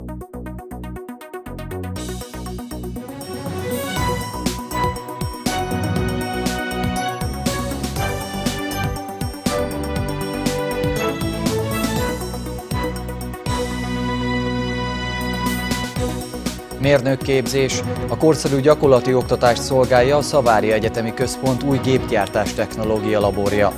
Mérnökképzés. A korszerű gyakorlati oktatást szolgálja a Szavária Egyetemi Központ új gépgyártás technológia laborja.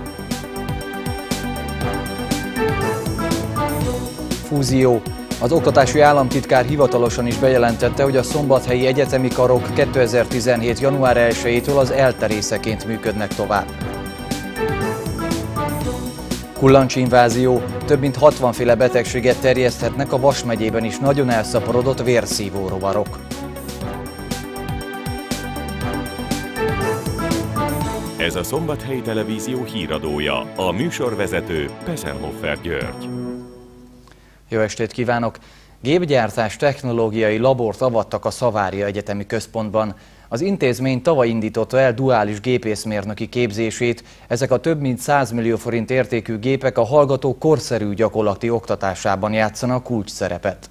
Fúzió. Az oktatási államtitkár hivatalosan is bejelentette, hogy a szombathelyi egyetemi karok 2017. január 1-től az ELTE részeként működnek tovább. Kullancsinvázió. Több mint 60 féle betegséget terjeszthetnek a Vas megyében is nagyon elszaporodott vérszívó rovarok. Ez a Szombathelyi Televízió híradója, a műsorvezető Pessenhofer György. Jó estét kívánok! Gépgyártás technológiai labort avattak a Szavária Egyetemi Központban. Az intézmény tavaly indította el duális gépészmérnöki képzését. Ezek a több mint 100 millió forint értékű gépek a hallgatók korszerű gyakorlati oktatásában játszanak kulcsszerepet.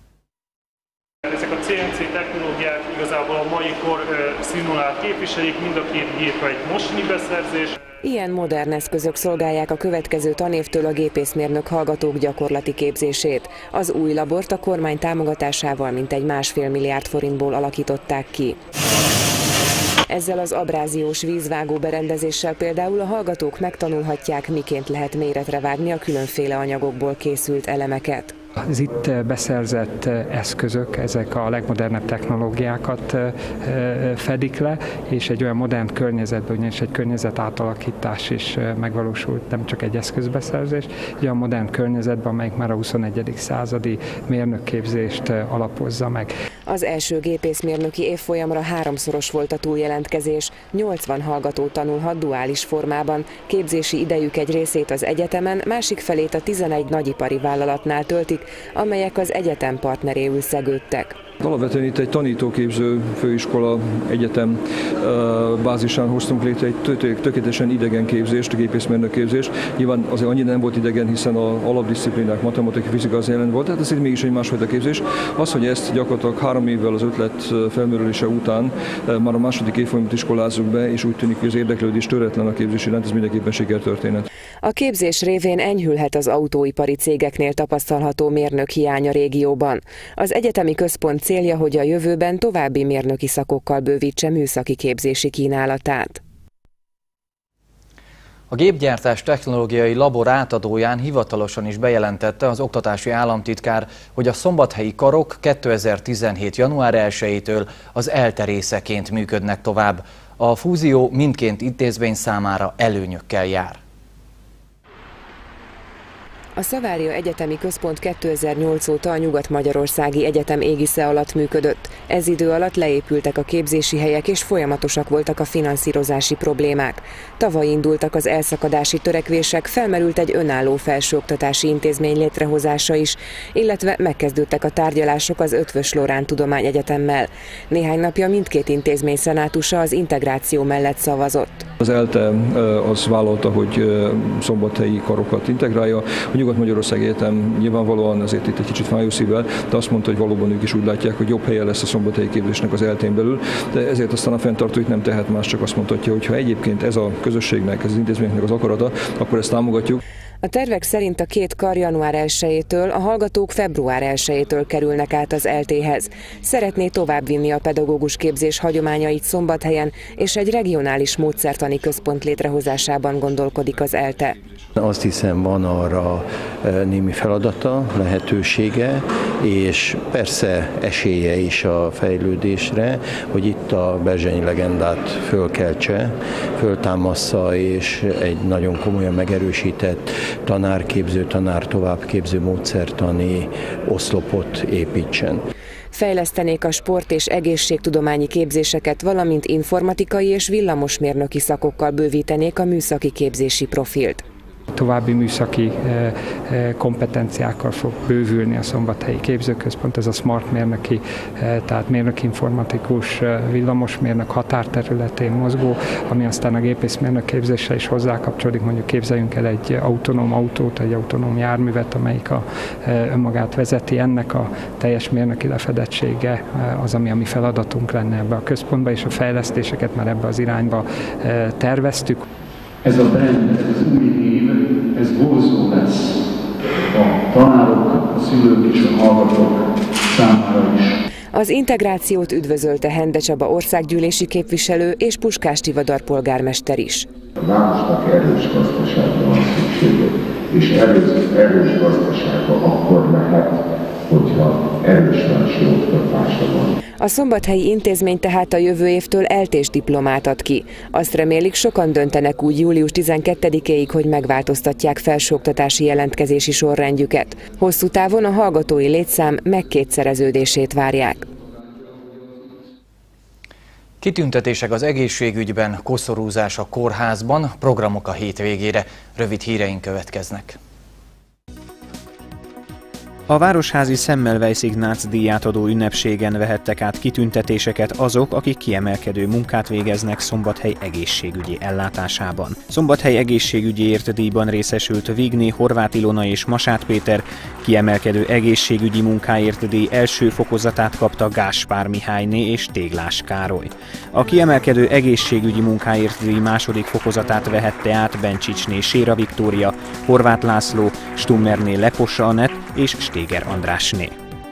Ezek a CNC technológiák igazából a mai kor színvonalát képviselik, mind a két gép egy mostani beszerzés. Ilyen modern eszközök szolgálják a következő tanévtől a gépészmérnök hallgatók gyakorlati képzését. Az új labort a kormány támogatásával mintegy 1,5 milliárd forintból alakították ki. Ezzel az abráziós vízvágó berendezéssel például a hallgatók megtanulhatják, miként lehet méretre vágni a különféle anyagokból készült elemeket. Az itt beszerzett eszközök, ezek a legmodernebb technológiákat fedik le, és egy olyan modern környezetben, ugyanis egy környezet átalakítás is megvalósult, nem csak egy eszközbeszerzés, egy olyan modern környezetben, amelyik már a 21. századi mérnökképzést alapozza meg. Az első gépészmérnöki évfolyamra 3-szoros volt a túljelentkezés, 80 hallgató tanulhat duális formában, képzési idejük egy részét az egyetemen, másik felét a 11 nagyipari vállalatnál töltik, amelyek az egyetem partneréül szegődtek. Alapvetően itt egy tanítóképző főiskola egyetem bázisán hoztunk létre egy tökéletesen idegen képzést, gépészmérnök képzést. Nyilván azért annyira nem volt idegen, hiszen az alapdiszciplínák, matematika, fizika az jelen volt, tehát ez mégis egy másfajta képzés. Az, hogy ezt gyakorlatilag 3 évvel az ötlet felmerülése után már a második évfolyamot iskolázzuk be, és úgy tűnik, hogy az érdeklődés töretlen a képzés iránt, ez mindenképpen sikertörténet. A képzés révén enyhülhet az autóipari cégeknél tapasztalható mérnök hiány a régióban. Az egyetemi központ célja, hogy a jövőben további mérnöki szakokkal bővítse műszaki képzési kínálatát. A gépgyártás technológiai labor átadóján hivatalosan is bejelentette az oktatási államtitkár, hogy a szombathelyi karok 2017. január 1-től az ELTE részeként működnek tovább. A fúzió mindkét intézmény számára előnyökkel jár. A Szavária Egyetemi Központ 2008 óta a Nyugat-Magyarországi Egyetem égisze alatt működött. Ez idő alatt leépültek a képzési helyek és folyamatosak voltak a finanszírozási problémák. Tavaly indultak az elszakadási törekvések, felmerült egy önálló felsőoktatási intézmény létrehozása is, illetve megkezdődtek a tárgyalások az Eötvös Loránd Tudományegyetemmel. Néhány napja mindkét intézmény szenátusa az integráció mellett szavazott. Az ELTE az vállalta, hogy szombathelyi karokat integrálja. A Nyugat-Magyarországi Egyetem nyilvánvalóan azért itt egy kicsit fájó szívvel, de azt mondta, hogy valóban ők is úgy látják, hogy jobb helye lesz a szombathelyi képzésnek az ELTE-n belül, de ezért aztán a fenntartóik nem tehet más, csak azt mondhatja, hogy ha egyébként ez a közösségnek, ez az intézménynek az akarata, akkor ezt támogatjuk. A tervek szerint a két kar január 1-től, a hallgatók február 1-től kerülnek át az ELTE-hez. Szeretné továbbvinni a pedagógus képzés hagyományait Szombathelyen, és egy regionális módszertani központ létrehozásában gondolkodik az ELTE. Azt hiszem, van arra némi feladata, lehetősége, és persze esélye is a fejlődésre, hogy itt a Berzsenyi legendát fölkeltse, föltámassza, és egy nagyon komolyan megerősített tanárképző, tanártovábbképző módszertani oszlopot építsen. Fejlesztenék a sport- és egészségtudományi képzéseket, valamint informatikai és villamosmérnöki szakokkal bővítenék a műszaki képzési profilt. További műszaki kompetenciákkal fog bővülni a Szombathelyi Képzőközpont, ez a smart mérnöki, tehát mérnök-informatikus, villamosmérnök határterületén mozgó, ami aztán a gépészmérnök képzésre is hozzákapcsolódik. Mondjuk képzeljünk el egy autonóm autót, egy autonóm járművet, amelyik önmagát vezeti. Ennek a teljes mérnöki lefedettsége az, ami a mi feladatunk lenne ebbe a központba, és a fejlesztéseket már ebbe az irányba terveztük. Ez a brand, ez az új név, ez vonzó lesz a tanárok, a szülők és a hallgatók számára is. Az integrációt üdvözölte Hende Csaba országgyűlési képviselő és Puskás Tivadar polgármester is. A városnak erős gazdaságra van szüksége, és erős gazdasága akkor lehet, hogyha erős felsőoktatásra van. A szombathelyi intézmény tehát a jövő évtől eltés diplomát ad ki. Azt remélik, sokan döntenek úgy július 12-éig, hogy megváltoztatják felsőoktatási jelentkezési sorrendjüket. Hosszú távon a hallgatói létszám megkétszereződését várják. Kitüntetések az egészségügyben, koszorúzás a kórházban, programok a hétvégére. Rövid híreink következnek. A Városházi Semmelweis Ignác díját adó ünnepségen vehettek át kitüntetéseket azok, akik kiemelkedő munkát végeznek Szombathely egészségügyi ellátásában. Szombathely egészségügyiért díjban részesült Vigné, Horváth Ilona és Masát Péter, kiemelkedő egészségügyi munkáért díj első fokozatát kapta Gáspár Mihályné és Téglás Károly. A kiemelkedő egészségügyi munkáért díj második fokozatát vehette át Bencsicsné Séra Viktória, Horváth László, Stummerné Leposa Anett és Stéger Andrásné.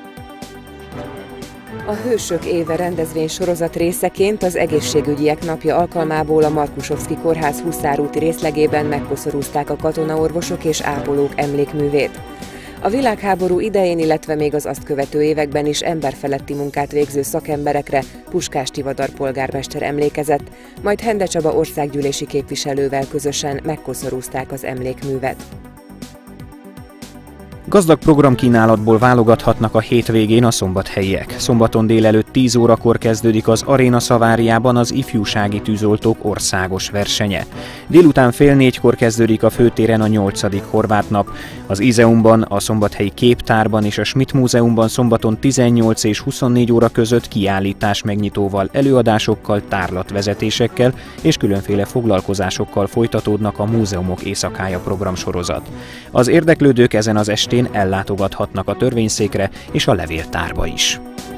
A Hősök éve rendezvénysorozat részeként az Egészségügyiek napja alkalmából a Markusovszky Kórház Huszárúti részlegében megkoszorúzták a katonaorvosok és ápolók emlékművét. A világháború idején, illetve még az azt követő években is emberfeletti munkát végző szakemberekre Puskás Tivadar polgármester emlékezett, majd Hende Csaba országgyűlési képviselővel közösen megkoszorúzták az emlékművet. Gazdag programkínálatból válogathatnak a hétvégén a szombathelyiek. Szombaton délelőtt 10 órakor kezdődik az Aréna Szaváriában az ifjúsági tűzoltók országos versenye. Délután fél 4-kor kezdődik a főtéren a 8. horvát nap. Az Izeumban, a Szombathelyi Képtárban és a Schmidt Múzeumban szombaton 18 és 24 óra között kiállítás megnyitóval, előadásokkal, tárlatvezetésekkel és különféle foglalkozásokkal folytatódnak a Múzeumok éjszakája programsorozat. Az érdeklődők ezen az estén ellátogathatnak a törvényszékre és a levéltárba is.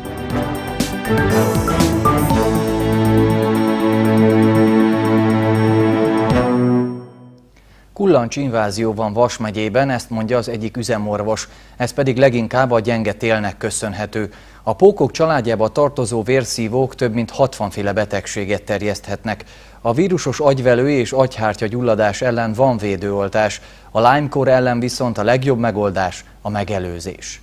Kullancsinvázió van Vas megyében, ezt mondja az egyik üzemorvos. Ez pedig leginkább a gyenge télnek köszönhető. A pókok családjába tartozó vérszívók több mint 60 féle betegséget terjeszthetnek. A vírusos agyvelő és agyhártya gyulladás ellen van védőoltás, a Lyme-kór ellen viszont a legjobb megoldás a megelőzés.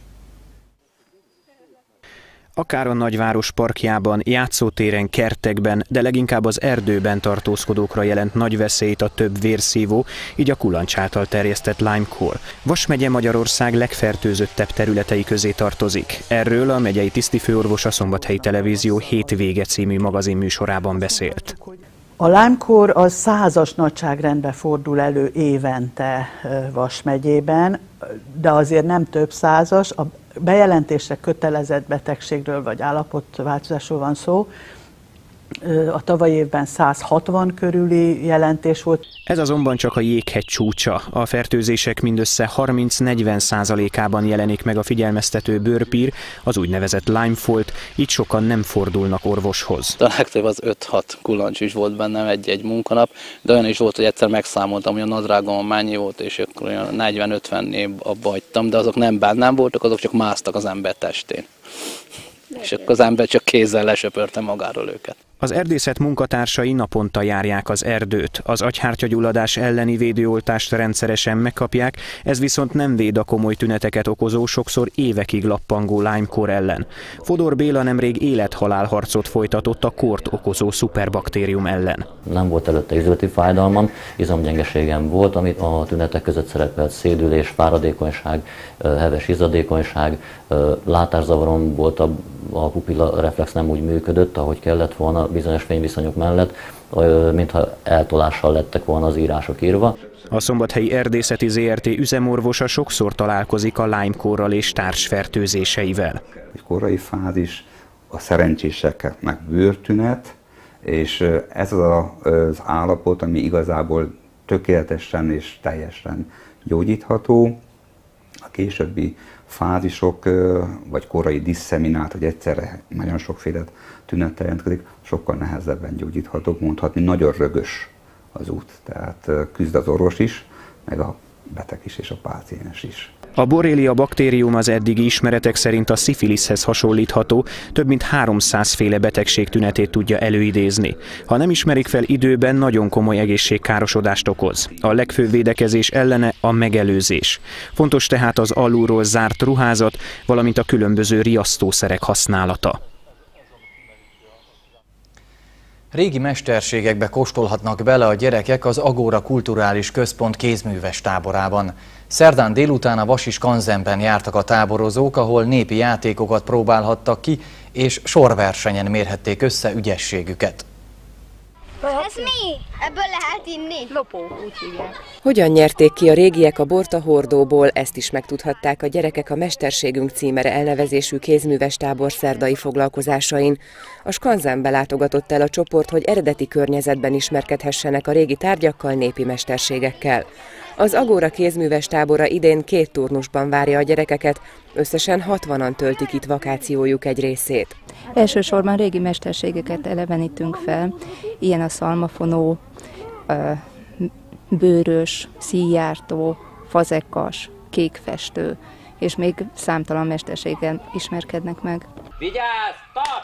Akár a nagyváros parkjában, játszótéren, kertekben, de leginkább az erdőben tartózkodókra jelent nagy veszélyt a több vérszívó, így a kulancs által terjesztett Lyme-kór. Vas megye Magyarország legfertőzöttebb területei közé tartozik. Erről a megyei tisztifőorvos a Szombathelyi Televízió Hétvége című magazinműsorában beszélt. A Lyme-kór az 100-as nagyságrendben fordul elő évente Vas megyében, de azért nem több százas. A bejelentésre kötelezett betegségről vagy állapotváltozásról van szó. A tavalyi évben 160 körüli jelentés volt. Ez azonban csak a jéghegy csúcsa. A fertőzések mindössze 30-40%-ában jelenik meg a figyelmeztető bőrpír, az úgynevezett Lyme-folt, így sokan nem fordulnak orvoshoz. A legtöbb az 5-6 kulancs is volt bennem egy munkanap, de olyan is volt, hogy egyszer megszámoltam, hogy a nadrágom mennyi volt, és akkor olyan 40-50-nél abba hagytam, de azok nem bennem voltak, azok csak másztak az ember testén. És akkor az ember csak kézzel lesöpörte magáról őket. Az erdészet munkatársai naponta járják az erdőt. Az agyhártyagyulladás elleni védőoltást rendszeresen megkapják, ez viszont nem véd a komoly tüneteket okozó, sokszor évekig lappangó Lyme-kór ellen. Fodor Béla nemrég élethalál harcot folytatott a kórt okozó szuperbaktérium ellen. Nem volt előtte izületi fájdalmam, izomgyengeségem volt, amit a tünetek között szerepelt szédülés, fáradékonyság, heves izzadékonyság, látászavarom volt a a pupilla reflex nem úgy működött, ahogy kellett volna bizonyos fényviszonyok mellett, mintha eltolással lettek volna az írások írva. A Szombathelyi Erdészeti Zrt. Üzemorvosa sokszor találkozik a Lyme-kórral és társfertőzéseivel. Egy korai fázis, a szerencséseknek bőrtünet, és ez az állapot, ami igazából tökéletesen és teljesen gyógyítható. A későbbi fázisok, vagy korai disszeminált, hogy egyszerre nagyon sokféle tünettel jelentkezik, sokkal nehezebben gyógyíthatók, mondhatni nagyon rögös az út. Tehát küzd az orvos is, meg a beteg is és a páciens is. A Borrelia baktérium az eddigi ismeretek szerint a szifiliszhez hasonlítható, több mint 300 féle betegség tünetét tudja előidézni. Ha nem ismerik fel időben, nagyon komoly egészségkárosodást okoz. A legfőbb védekezés ellene a megelőzés. Fontos tehát az alulról zárt ruházat, valamint a különböző riasztószerek használata. Régi mesterségekbe kóstolhatnak bele a gyerekek az Agora Kulturális Központ kézműves táborában. Szerdán délután a Vasi Skanzenben jártak a táborozók, ahol népi játékokat próbálhattak ki, és sorversenyen mérhették össze ügyességüket. Ez mi? Ebből lehet inni? Lopó, úgy hívják. Hogyan nyerték ki a régiek a bort a hordóból, ezt is megtudhatták a gyerekek a Mesterségünk címere elnevezésű kézműves tábor szerdai foglalkozásain. A Skanzenbe látogatott el a csoport, hogy eredeti környezetben ismerkedhessenek a régi tárgyakkal, népi mesterségekkel. Az Agora kézműves tábora idén 2 turnusban várja a gyerekeket, összesen 60-an töltik itt vakációjuk egy részét. Elsősorban régi mesterségeket elevenítünk fel, ilyen a szalmafonó, bőrös, szíjjártó, fazekas, kékfestő, és még számtalan mesterséggel ismerkednek meg. Vigyázz! Tarts!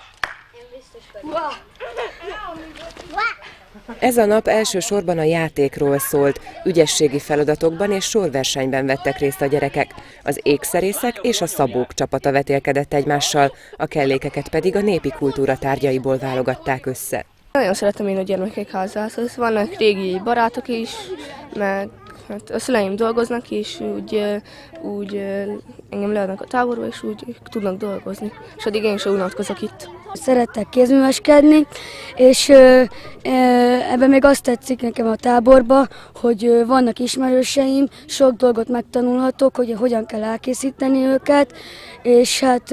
Ez a nap elsősorban a játékról szólt, ügyességi feladatokban és sorversenyben vettek részt a gyerekek. Az ékszerészek és a szabók csapata vetélkedett egymással, a kellékeket pedig a népi kultúra tárgyaiból válogatták össze. Nagyon szeretem én a gyermekek házát, vannak régi barátok is, meg a szüleim dolgoznak, és úgy engem leadnak a táborba, és úgy tudnak dolgozni. És addig én sem unatkozok itt. Szerettek kézműveskedni, és ebben még azt tetszik nekem a táborba, hogy vannak ismerőseim, sok dolgot megtanulhatok, hogy hogyan kell elkészíteni őket, és hát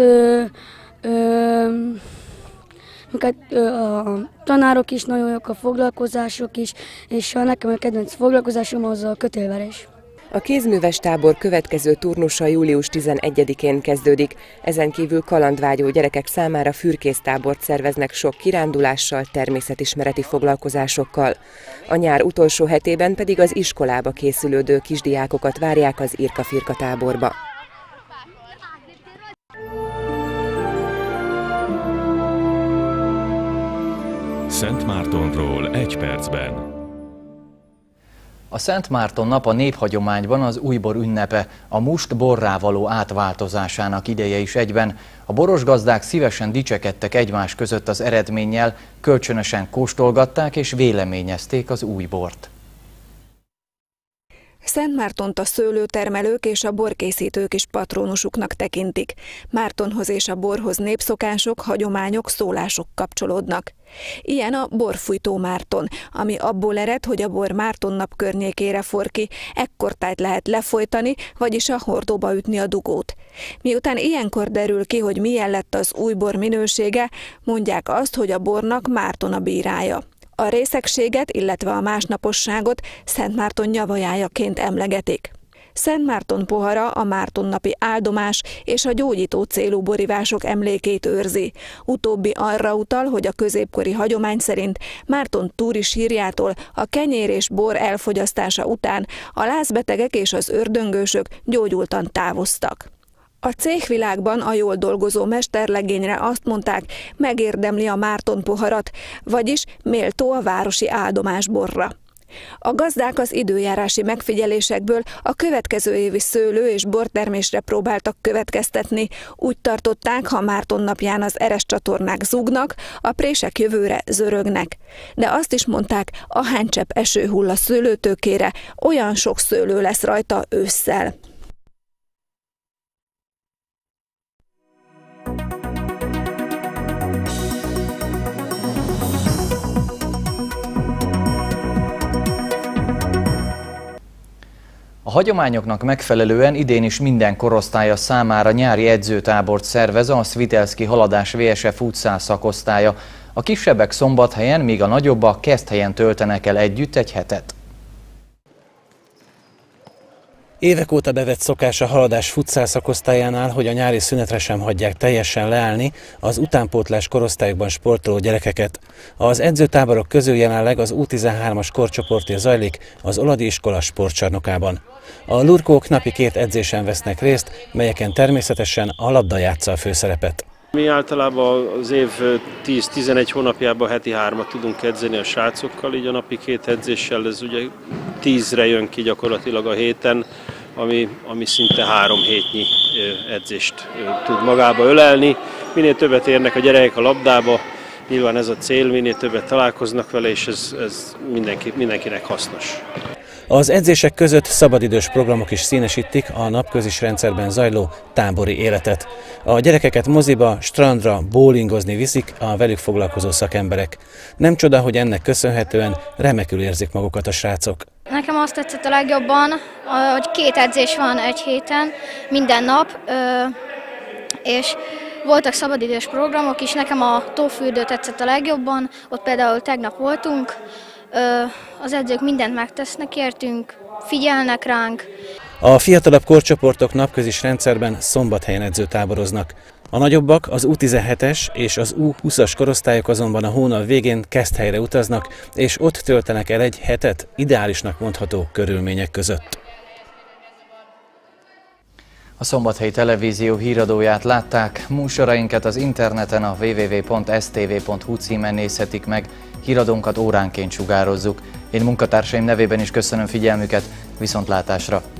a tanárok is nagyon jók, a foglalkozások is, és nekem a kedvenc foglalkozásom az a kötélverés. A kézműves tábor következő turnusa július 11-én kezdődik. Ezen kívül kalandvágyó gyerekek számára fürkésztábort szerveznek sok kirándulással, természetismereti foglalkozásokkal. A nyár utolsó hetében pedig az iskolába készülődő kisdiákokat várják az Irka-Firka táborba. Szentmártonról egy percben. A Szent Márton nap a néphagyományban az újbor ünnepe, a must borrá való átváltozásának ideje is egyben. A borosgazdák szívesen dicsekedtek egymás között az eredménnyel, kölcsönösen kóstolgatták és véleményezték az új bort. Szentmártont a szőlőtermelők és a borkészítők is patrónusuknak tekintik. Mártonhoz és a borhoz népszokások, hagyományok, szólások kapcsolódnak. Ilyen a borfújtó Márton, ami abból ered, hogy a bor Mártonnap környékére for ki, ekkortájt lehet lefolytani, vagyis a hordóba ütni a dugót. Miután ilyenkor derül ki, hogy milyen lett az új bor minősége, mondják azt, hogy a bornak Márton a bírája. A részegséget, illetve a másnaposságot Szentmárton nyavajájaként emlegetik. Szentmárton pohara a mártonnapi áldomás és a gyógyító célú borivások emlékét őrzi. Utóbbi arra utal, hogy a középkori hagyomány szerint Márton túri sírjától a kenyér és bor elfogyasztása után a lázbetegek és az ördöngősök gyógyultan távoztak. A céhvilágban a jól dolgozó mesterlegényre azt mondták, megérdemli a Márton poharat, vagyis méltó a városi áldomásborra. A gazdák az időjárási megfigyelésekből a következő évi szőlő- és bortermésre próbáltak következtetni. Úgy tartották, ha Márton napján az eres csatornák zúgnak, a prések jövőre zörögnek. De azt is mondták, ahány csepp eső hull a szőlőtőkére, olyan sok szőlő lesz rajta ősszel. hagyományoknak megfelelően idén is minden korosztálya számára nyári edzőtábort szervez a Svitelszky Haladás VSE futsal szakosztálya. A kisebbek Szombathelyen, míg a nagyobbak Keszthelyen töltenek el együtt egy hetet. Évek óta bevett szokás a Haladás futsal szakosztályánál, hogy a nyári szünetre sem hagyják teljesen leállni az utánpótlás korosztályokban sportoló gyerekeket. Az edzőtáborok közül jelenleg az U13-as korcsoportja zajlik az Oladi iskola sportcsarnokában. A lurkók napi 2 edzésen vesznek részt, melyeken természetesen a labda játsza a főszerepet. Mi általában az év 10-11 hónapjában heti 3-at tudunk edzeni a srácokkal, így a napi 2 edzéssel ez ugye 10-re jön ki gyakorlatilag a héten, ami szinte 3 hétnyi edzést tud magába ölelni. Minél többet érnek a gyerekek a labdába, nyilván ez a cél, minél többet találkoznak vele, és ez mindenkinek hasznos. Az edzések között szabadidős programok is színesítik a napközis rendszerben zajló tábori életet. A gyerekeket moziba, strandra, bowlingozni viszik a velük foglalkozó szakemberek. Nem csoda, hogy ennek köszönhetően remekül érzik magukat a srácok. Nekem azt tetszett a legjobban, hogy 2 edzés van egy héten, minden nap, és voltak szabadidős programok is. Nekem a tófürdő tetszett a legjobban, ott például tegnap voltunk. Az edzők mindent megtesznek értünk, figyelnek ránk. A fiatalabb korcsoportok napközis rendszerben Szombathelyen edzőtáboroznak. A nagyobbak, az U17-es és az U20-as korosztályok azonban a hónap végén Keszthelyre utaznak, és ott töltenek el egy hetet ideálisnak mondható körülmények között. A Szombathelyi Televízió híradóját látták, műsorainkat az interneten a www.stv.hu címen nézhetik meg, híradónkat óránként sugározzuk. Én munkatársaim nevében is köszönöm figyelmüket, viszontlátásra!